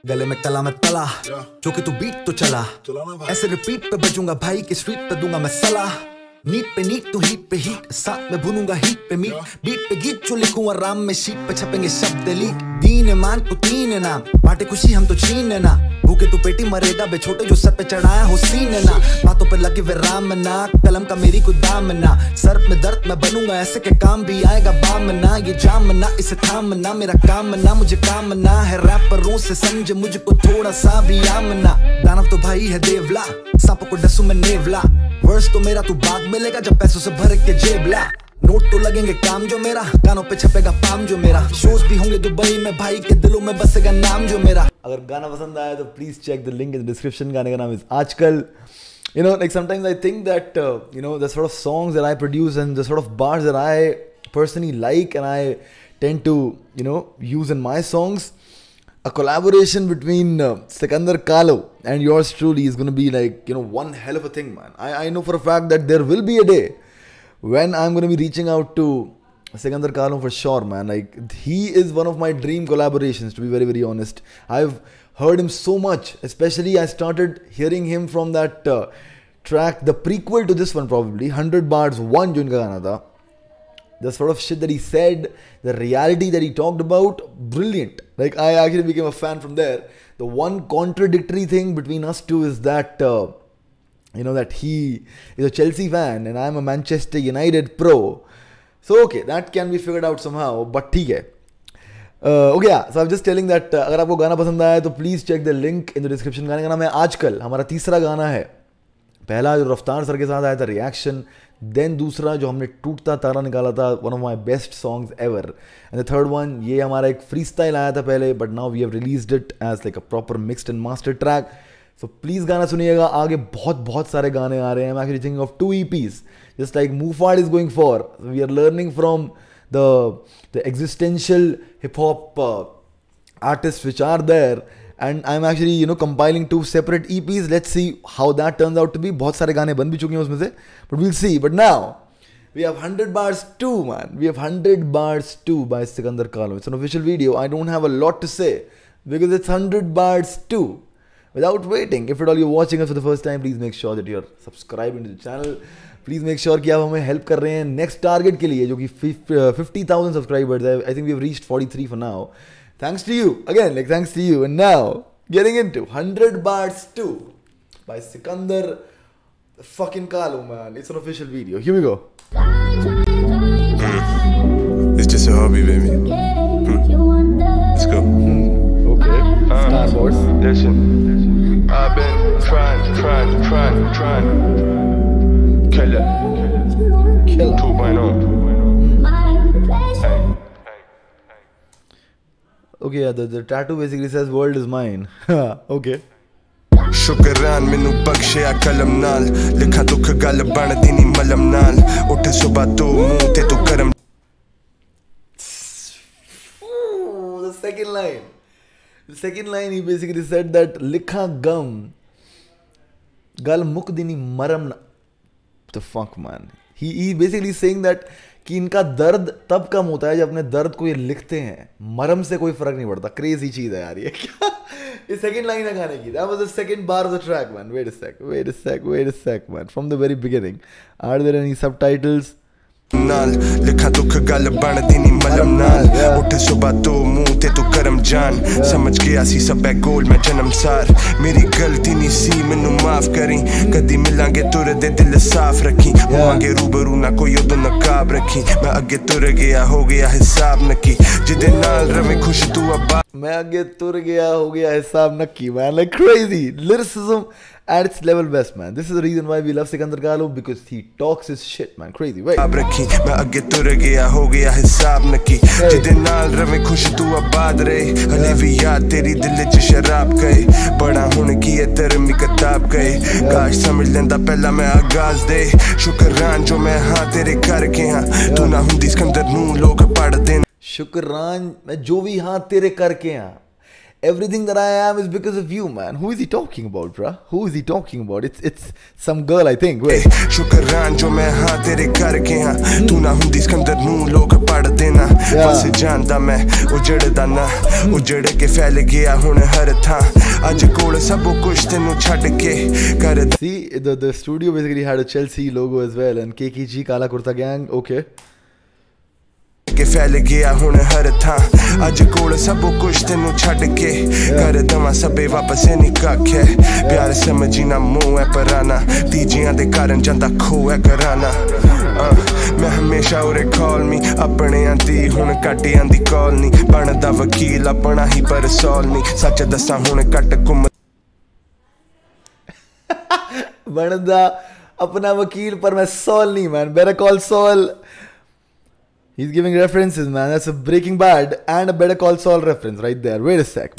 गले में कला में तला जो कि तू बीट तो चला ऐसे रिपीट पे बजूंगा भाई की स्ट्रीट पे दूंगा मैं सलाह नीट पे नीट तू हीट पे हीट साथ में भूनूंगा हीट पे मीट बीट पे गीत जो लिखूंगा राम में शीट पे छपेंगे शब्द लीक दीन मान को तीन नाम बाटे खुशी हम तो छीन ना भूखे तू पेटी मरेगा बे छोटे जो सर पे चढ़ाया हो सीन ना बातों पे लगे वे राम ना कलम का मेरी कोई दाम ना सर में दर्द मैं बनूंगा ऐसे के काम भी आएगा बाम ना ये जाम ना इसे थाम ना मेरा काम ना मुझे काम ना है रैपरों से समझे मुझको थोड़ा सा भी आम ना दानव तो भाई है देवला सांपों को डसू में नेवला वर्स तो मेरा तू बाग मिलेगा जब पैसों से भर के जेबला नोट तो लगेंगे काम जो मेरा गानों पे छपेगा पाम जो मेरा शोज भी होंगे दुबई में भाई के दिलों में बसेगा नाम जो मेरा अगर गाना पसंद आया तो please check the link in the description गाने का नाम इज आजकल you know like sometimes I think that you know the sort of songs that I produce and the sort of bars that I personally like and I tend to you know use in my songs a collaboration between Sikandar Kalu and yours truly is going to be like you know one hell of a thing man. I know for a fact that there will be a day when I'm going to be reaching out to Sikandar Kalu for sure man. Like he is one of my dream collaborations to be very honest. I've heard him so much, especially I started hearing him from that track, the prequel to this one probably, 100 Bars 1 jo inka gana tha. The sort of shit that he said, the reality that he talked about, brilliant. Like I actually became a fan from there. The one contradictory thing between us two is that you know that he is a Chelsea fan and I'm a Manchester United pro. So okay, that can be figured out somehow, but ठीक है. Okay, yeah. So I'm just telling that अगर आपको गाना पसंद आया तो please check the link in the description. गाने का नाम है आजकल. हमारा तीसरा गाना है. पहला जो रफ्तार सर के साथ आया था रिएक्शन, देन दूसरा जो हमने टूटता तारा निकाला था, one of my best songs ever, and the third one ये हमारा एक फ्री स्टाइल आया था पहले, but now we have released it as like a proper mixed and master track. So please गाना सुनिएगा. आगे बहुत सारे गाने आ रहे हैं. I am actually thinking of 2 EPs just like Mufad is going for. We are learning from the existential hip hop artists which are there, and I'm actually you know compiling 2 separate EPs. Let's see how that turns out to be. बहुत सारे गाने बन भी चुके हैं उसमें से, but we'll see. But now we have 100 Bars 2 man. We have 100 Bars 2 by Sikandar Kalu. It's an official video. I don't have a lot to say because it's 100 Bars 2. Without waiting, if at all you're watching us for the first time, please make sure that you're subscribing to the channel. Please make sure कि आप हमें help कर रहे हैं next target के लिए जो कि 50,000 सब्सक्राइबर्स है. I think we have reached 43 for now. Thanks to you again, like thanks to you. And now getting into 100 Bars 2 by Sikandar fucking Kalu man. It's an official video. Here we go. It's just a hobby, baby. Let's go. Okay. Star Wars. Listen, I've been trying. Killer 2.0. Okay, yeah, the tattoo basically says world is mine. Okay. शुकरान मैनू बख्शिया कलम नाल लिखा दुख गल बनदी नी मलम नाल उठ सुबह तो मुंह ते तू करम. The second line he basically said that लिखा गम गल मुकदी नी मरम ना. The fuck man. He basically saying that कि इनका दर्द तब कम होता है जब अपने दर्द को ये लिखते हैं, मरम से कोई फर्क नहीं पड़ता. क्रेजी चीज है यार ये. क्या ये सेकंड लाइन है गाने की. That was the second bar of the track man. Wait a sec man. From the very beginning, are there any subtitles? नाल लिखा दुख गल बनदी नी मलम नाल उठ सुबह तो मुंह ते तू करम जान समझ गया सी सब है गोल मैं जन्म सार मेरी गलती नहीं सी मैनू माफ करी कदी मिलांगे तुर दे दिल साफ रखी होवांगे रूबरू ना कोई उदो नकाब रखी मैं अगे तुर गया हो गया हिसाब नकी जिदे नाल रवे खुश तू अब मैं आगे तुर गया हो गया हिसाब नक्की man. Like crazy lyricism at its level best man. This is the reason why we love Sikandar Kalu, because he talks his shit man. Crazy. Wait. अब रखी मैं आगे तुर गया हो गया हिसाब नकी जिदे नाल रवे खुश तू आबाद रहे हले भी याद तेरी दिल च शराब गए बड़ा हुन की है धर्मी किताब गए काश समझ लेंदा पहला मैं आगाज दे शुकरान जो मैं हाँ तेरे घर के हाँ तू ना हुंदी सिकंदर नू लोग पढ़ दे. शुकरान मैं जो भी हाँ तेरे करके हाँ. Everything that I am is because of you, man. Who is he talking about, bruh? Who is he talking about? It's some girl, I think. Wait. शुक्रान जो मैं हाँ तेरे करके हाँ तू ना हुंदी सिकंदर नू लोग पढ़ देना बस जानदा मैं उजड़दा ना उजड़ के फैल गया हुन हर थां अज कोल सब कुछ तेनू छड्ड के कर See, the studio basically had a Chelsea logo as well, and KKG Kala Kurta Gang. Okay. के फैल गया हुन हर थां अज कोल सब कुछ तेनू छड्ड के कर दवा सबे वापस नहीं कख है प्यार समझी ना मोह है पराना तीजियां दे कारण जांदा खो है घराना मैं हमेशा उरे कॉल मी अपने आंदी हुन कट आंदी कॉल नहीं बनदा वकील अपना ही पर सॉल नहीं सच दसा हुन कट घुम बनदा अपना वकील पर मैं सॉल नहीं, man. Better call Saul. He's giving references, man. That's a Breaking Bad and a Better Call Saul reference right there. Wait a sec.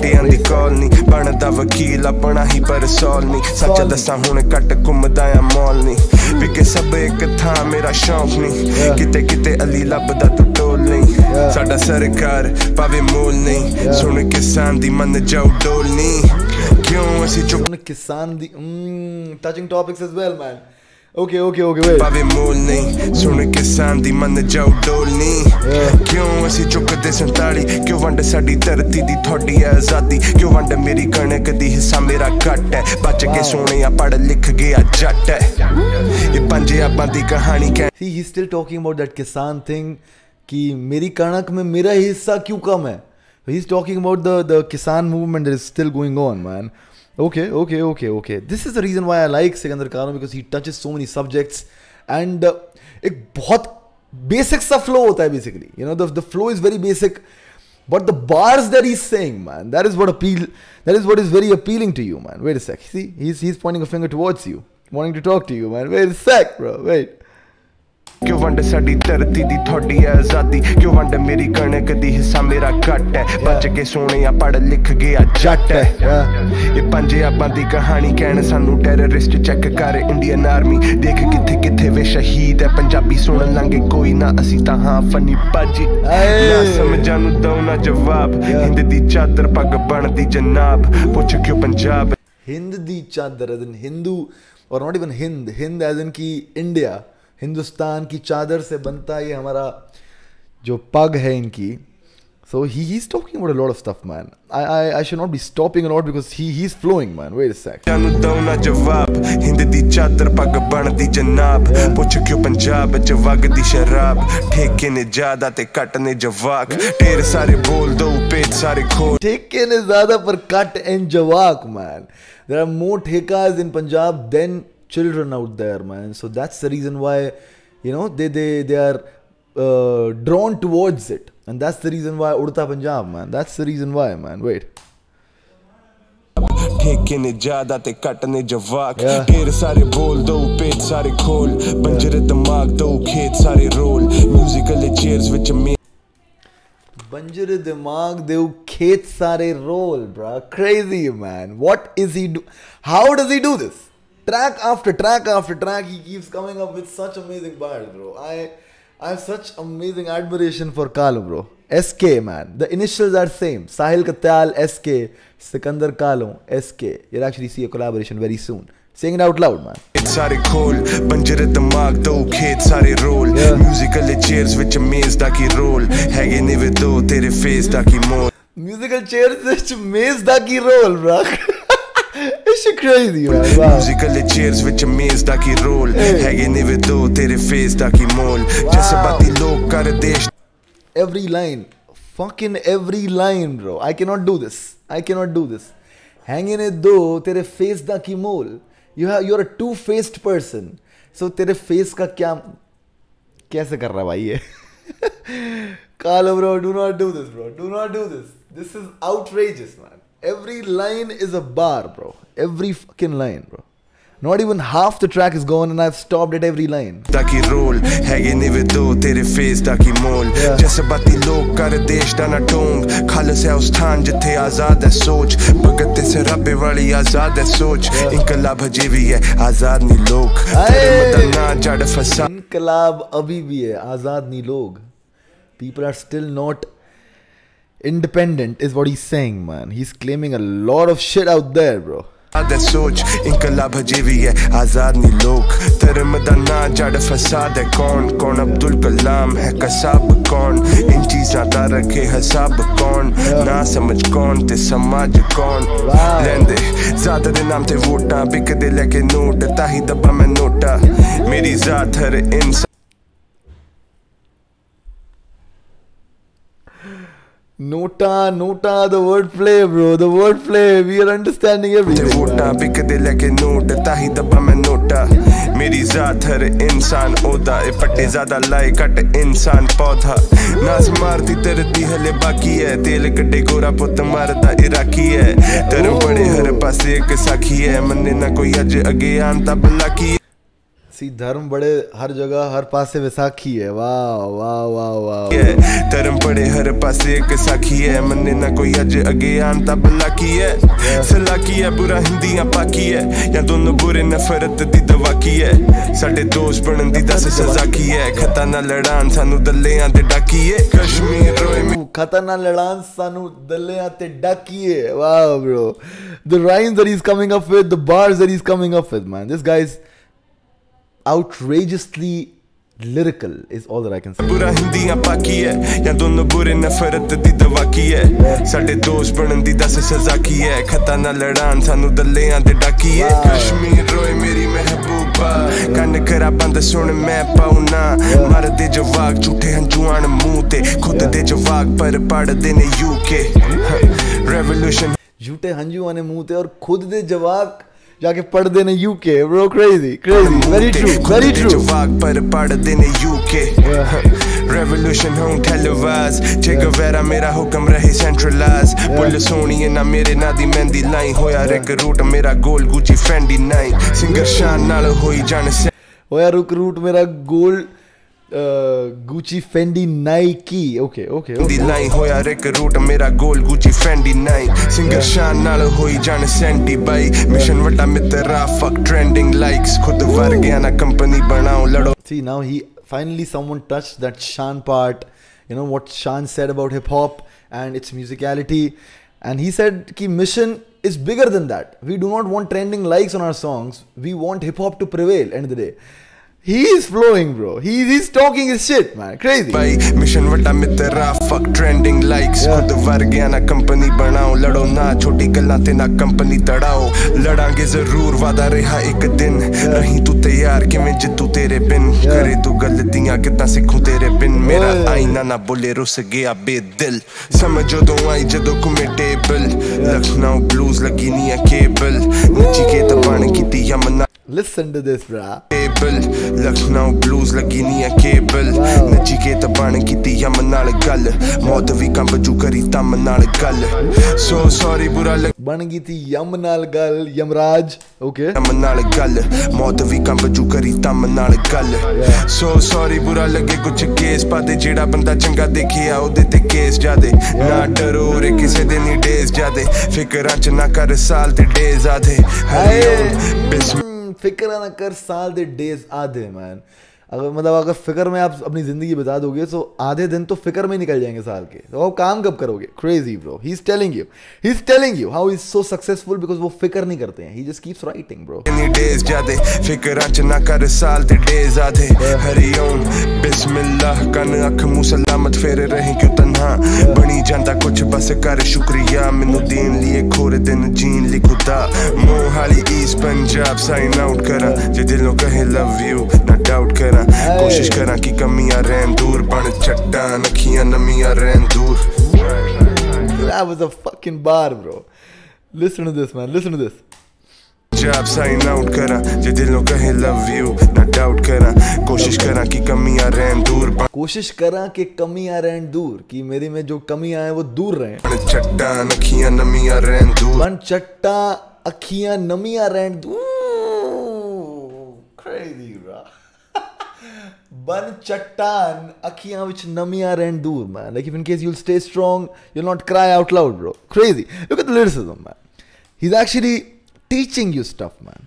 बनदा वकील अपना ही पर सॉल नहीं सच दसा हुन कट घुमदा आ मॉल नहीं विके सब एक था मेरा शौक नहीं किते किते अली लभदा तू टोल नहीं साडा सरकार पावे मोल नहीं सुन किसान दी मन जाओ डोल नहीं क्यों ऐसी चुप किसान दी touching topics as well, man. Okay, wait. पावे मोल नहीं सुन किसान दी मन जाओ डोल नहीं क्यों ऐसी चुकदे 47 क्यों वंड साडी धरती दी थोड़ी है आजादी क्यों वंड मेरी कणक दी हिस्सा मेरा घट है बच के सोने पढ़ लिख गया जट है ये पंजाब दी कहानी क्या See, he's still talking about that किसान thing कि मेरी कणक में मेरा हिस्सा क्यों कम है. He's talking about the किसान movement that is still going on, man. Okay. This is the reason why I like Sikandar Kano, because he touches so many subjects and एक बहुत basic सा flow होता है basically. You know, the flow is very basic, but the bars that he's saying, man, that is what is very appealing to you, man. Wait a sec. See, he's pointing a finger towards you, wanting to talk to you, man. Wait a sec, bro. Wait. क्यों वंड साडी धरती दी थोड़ी है आजादी क्यों वंड मेरी कणक दी हिस्सा मेरा घट है बच के सोने पढ़ लिख गया जट है ये पंजाबां दी कहानी कहण सानू टेररिस्ट चेक कर इंडियन आर्मी देख किथे किथे वे शहीद है पंजाबी सुन लांगे कोई ना असी तां हां फनी पाजी ना समझां नू दो ना जवाब हिंद दी चादर पग बनदी जनाब पुछ क्यों पंजाब हिंद दी चादर as in Hindu, or not even Hind as in की इंडिया, हिंदुस्तान की चादर से बनता ये हमारा जो पग है इनकी. So he's talking about a lot of stuff, man. I should not be stopping a lot because he's flowing, man. Wait a sec. Hind दी चादर पग बनदी जनाब पुछ क्यों पंजाब च वगदी शराब ठेके ने ज्यादा ते कट ने जवाक ढेर सारे बोल दो पेट सारे खोल ठेके ने ज्यादा पर कट एंड जवाक, man. There are more thekas in Punjab than children out there, man. So that's the reason why, you know, they are drawn towards it. And that's the reason why Udta Punjab, man. That's the reason why, man. Wait. ठेके ने ज्यादा ते cut ने जवाक ढेर सारे बोल दो पेट सारे खोल बंजर दिमाग दो खेत सारे रोल म्यूजिकल चेयर्स विच में बंजर दिमाग दो खेत सारे roll, bro. Crazy, man. What is he do? How does he do this? Track after track after track, he keeps coming up with such amazing bars, bro. I have such amazing admiration for Kalu, bro. SK, man. The initials are same. Sahil Katyal, SK. Sikandar Kalu, SK. You'll actually see a collaboration very soon. Saying it out loud, man. सारे खोल बंजर दिमाग दो खेत सारे role musical chairs विच मेज दा की रोल हैगे ने वे दो तेरे फेस दा की मोल म्यूजिकल चेयर्स विच मेज दा की role, bro. It's crazy, man. Wow. Musical chairs which मेज दा की रोल हैगे ने वे दो तेरे फेस दा की मोल जैसे बाती लोग कर देश every line, fucking every line, bro. I cannot do this. Hanging ne do tere face da ki mol. You're a two-faced person. So tere face ka kya kaise kar raha bhai ye? Kalu, bro, do not do this, bro. Do not do this. This is outrageous, man. Every line is a bar, bro. Every fucking line, bro. Not even half the track is gone and I've stopped at every line. ताकि role हैगे ने वे दो तेरे face ताकि मोल जैसे बाती लोग कर देश दा ना टोंग खालस है उस स्थान जिथे आजाद है सोच भगत से रब्बे वाली आजाद है सोच इनकलाब हजे भी है आजाद नहीं लोग तेरे ना जड़ फसा इनकलाब अभी भी है आजाद नहीं लोग. People are still not independent is what he's saying, man. He's claiming a lot of shit out there, bro. आदत सोच इनकलाब हजे भी है आजाद नहीं लोग धर्म दा ना जड़ फसाद है कौन कौन अब्दुल कलाम है कसाब कौन इन चीज़ां दा रखे हिसाब कौन ना समझ कौन ते समाज कौन लेंदे ज़ात दे नाम ते वोटां बिकदे लेके नोट ताही दबा मैं नोटा मेरी ज़ात हर इंसान Nota, the wordplay, bro. The wordplay. We are understanding everything. वोटा बिकदे लेके नोट ताही दबा मैं नोटा मेरी ज़ात हर इंसान ओदा ए पट्टे ज़्यादा लाए कट इंसान पौधा नाज मारती तरती हले बाकी है तेल कड्डे गोरा पुत मारता इराकी है धर्म बड़े हर पासे एक साखी है मन्ने ना कोई अज अगे आनता बलाकी है सी धर्म बड़े हर जगह हर पासे विसाखी है वाह वाह वाह वाह धर्म बड़े हर पासे एक साखी है मन्ने ना कोई अज अगे आनता बलाकी है सलाकी है बुरा हिंदियां पाकी है या दोनों बुरे नफरत दी दवा की है साडे दोस्त बनन दी दस सजा की है खता ना लड़ान सानू दल्लेयां ते डाकी है कश्मीर रोए खता ना लड़ान सानू दल्लेयां ते डाकी है wow bro the rhymes that he's coming up with the bars that he's coming up with man this guy's outrageously lyrical is all that I can say. बुरा हिंदियां पाकी है या दोनों बुरे नफरत दी दवा की है साडे दोस्त बनन दी दस सजा की है खता ना लड़ान सानू दल्लेयां ते डाकी है कश्मीर रोए मेरी महबूबा कन करा बंद सुन मैं पाउना मर दे जवाक झूठे हंजुआन मुंह ते खुद दे जवाक पर पढ़ दे ने यूके रेवोल्यूशन झूठे हंजुआन मुंह ते और खुद दे जवाक जाके पढ़ देने UK bro crazy very true जवाक पर पढ़ देने यूके रेवोल्यूशन हूँ टेलीवाइज चे गवेरा मेरा हुक्म रहे सेंट्रलाइज बुल सोनी ना मेरे ना दी मेहंदी लाई होया रेक रूट मेरा गोल गुची फेंडी नाई सिंगर शान नाल होई जान से होया रुक रूट मेरा गोल Gucci Fendi Nike okay दी लाई होया रेक रूट मेरा गोल Gucci Fendi Nike सिंगर शान नाल होई जान सेंटी बाई मिशन वटा मित्रा fuck trending likes खुद वर्गिया ना कंपनी बनाओ लड़ो see now he finally someone touched that Shan part you know what Shan said about hip hop and its musicality and he said ki mission is bigger than that we do not want trending likes on our songs we want hip hop to prevail end of the day He is flowing, bro. He's talking his shit, man. Crazy. भाई मिशन वटा मित्रा fuck trending likes खुद वर्गिया ना company बनाओ लड़ो ना छोटी गल्लां ते ना कंपनी तड़ाओ लड़ांगे जरूर वादा रहा एक दिन रही तू तैयार किवें जितू तेरे बिन करे तू गलतियां कितना सिखूं तेरे बिन मेरा आईना ना बोले रुस गया बेदिल समझो दो आई जदों कमेटेबल लखनऊ ब्लूज लगी नी है केबल नची के तबान कीती यमना Listen to this, bro. Lucknow blues लगी नी है केबल नची के तबान कीती यम नाल गल मौत भी कंब जू करी तम नाल गल सो सॉरी बुरा लग बन गई थी यम नाल गल यमराज ओके यम नाल गल मौत भी कंब जू करी तम नाल गल सो सॉरी बुरा लगे कुछ केस पाते जेड़ा बंदा चंगा देखिया ओदे ते केस जादे ना डरो रे किसे दे नी डेज जादे फिकरां च ना कर साल ते डेज आधे बिस्मिल्लाह फिक्र ना कर साल दे डेज आधे मैन अगर मतलब अगर फिक्र में आप अपनी जिंदगी बता दोगे तो आधे दिन तो फिक्र में निकल जाएंगे साल के तो आप काम कब करोगे crazy bro he is telling you how is so successful because वो फिक्र नहीं करते हैं he just keeps writing bro डेज जादे फिक्रां च ना कर साल ते डेज आधे हरिओम बिस्मिल्लाह कन अख मुंह सलामत फेरे रहे क्यों तन्हा बनी जांदा कुछ बस कर शुक्रिया मैनू देन लिए खोर दिन जीन ली खुदा Mohali east Punjab sign out करा जे दिलों कहे लव यू ना डाउट करा कोशिश करा कि कमियां रहन दूर बन चट्टान अखियां नमियां रहन दूर That was a fucking bar bro listen to this man listen to this जब साइन आउट करा जे दिलों कहे लव यू ना डाउट करा कोशिश करा कि कमियां रहन दूर कोशिश करा कि कमियां रहन दूर कि मेरी में जो कमियां हैं वो दूर रहें बन चट्टान अखियां नमियां रहन दूर बन चट्टा अखियां नमियां रहन दूर crazy bro बन चट्टान अखियां विच नमियां रहन दूर man like if in case you'll stay strong you'll not cry out loud bro crazy look at the lyricism man he's actually teaching you stuff man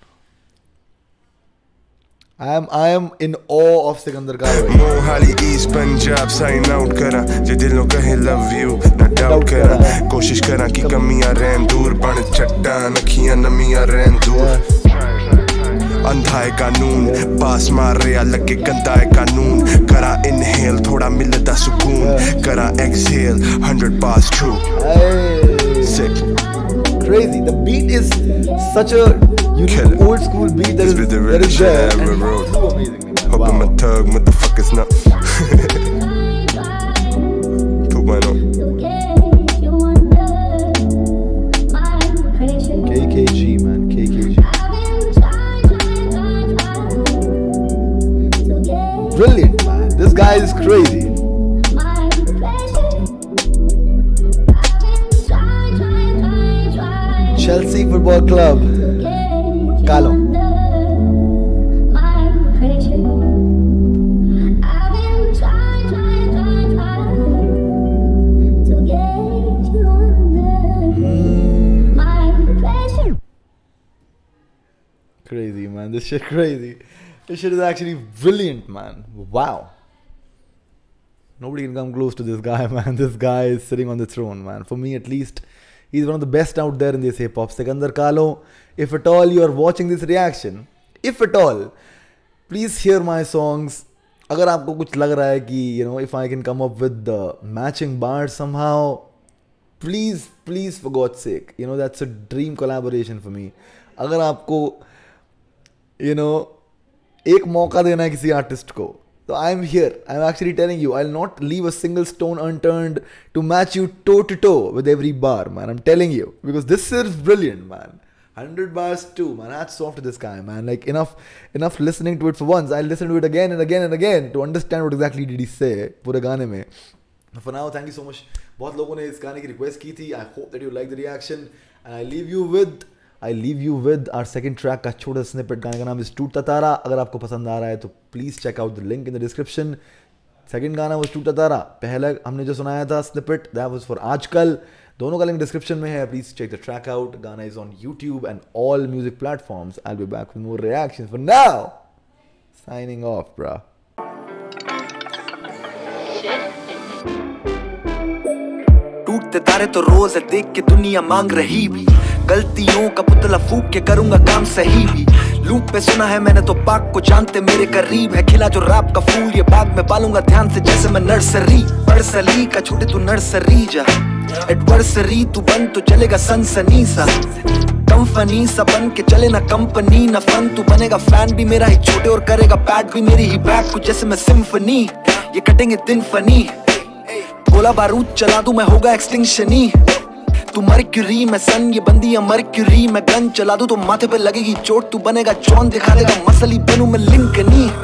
I am in awe of Sikandar Kar Mohali East Punjab sign out kara je dilon kahe love you doubt करा कोशिश करा कि कमियां रहन दूर बन चट्टान अखियां नमियां रहन दूर अंधा है कानून पास मार रहा लगे गंदा है कानून करा इनहेल थोड़ा मिलता सुकून करा exhale 100 bars true sick crazy the beat is such a unique old school beat that is the realest shit I ever wrote hope I'm a thug motherfuckers not 2.0 KKG man KKG brilliant man this guy is crazy Chelsea Football Club Kalo crazy man this shit crazy this shit is actually brilliant man wow nobody can come close to this guy man this guy is sitting on the throne man for me at least he's one of the best out there in this hip hop Sikandar Kalo if at all you are watching this reaction if at all please hear my songs agar aapko kuch lag raha hai ki you know if I can come up with the matching bars somehow please for God's sake you know that's a dream collaboration for me agar aapko you know एक मौका देना है किसी artist को तो I am here I am actually telling you I will not leave a single stone unturned to match you toe to toe with every bar man I'm telling you because this is brilliant man 100 bars too man hats off to this guy man like enough listening to it for once I'll listen to it again and again and again to understand what exactly did he say पूरे गाने में for now thank you so much बहुत लोगों ने इस गाने की request की थी I hope that you like the reaction and I leave you with our second track का छोटा snippet गाने का नाम is टूटता तारा अगर आपको पसंद आ रहा है तो please check out the link in the description second गाना was टूटता तारा पहला हमने जो सुनाया था snippet that was for आजकल दोनों का link description में है please check the track out गाना is on YouTube and all music platforms I'll be back with more reactions for now signing off bruh टूटते तारे तो रोज है देख के दुनिया मांग रही भी गलतियों का पुतला फूक के करूंगा काम सही भी लूप पे सुना है मैंने तो पाक को जानते मेरे करीब है खिला जो रैप का फूल ये बाग में पालूंगा ध्यान से जैसे मैं नर्सरी पर्सली का छोटे तू नर्सरी जा एडवर्सरी तू बन तो चलेगा सनसनी सा कंपनी सा बन के चले ना कंपनी ना फन तू बनेगा फैन भी मेरा ही छोटे और करेगा पैट भी मेरी ही बैक कुछ जैसे मैं सिम्फनी ये कटेंगे दिन फनी गोला बारूद चला दूं मैं होगा एक्सटिंक्शन ही तू मर्क्यूरी मैं सन ये बंदियां मर्क्यूरी मैं गन चला दूं तो माथे पे लगेगी चोट तू बनेगा जॉन दिखा देगा मसली बनूं मैं लिंकनी